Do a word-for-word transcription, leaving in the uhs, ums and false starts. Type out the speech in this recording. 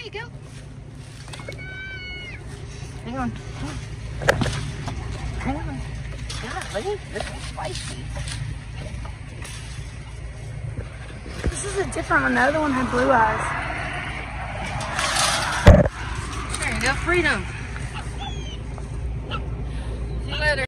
you go. Hang on. Hang on. Golly, this is spicy. This is a different one. The other one had blue eyes. There you go, Freedom. See you later.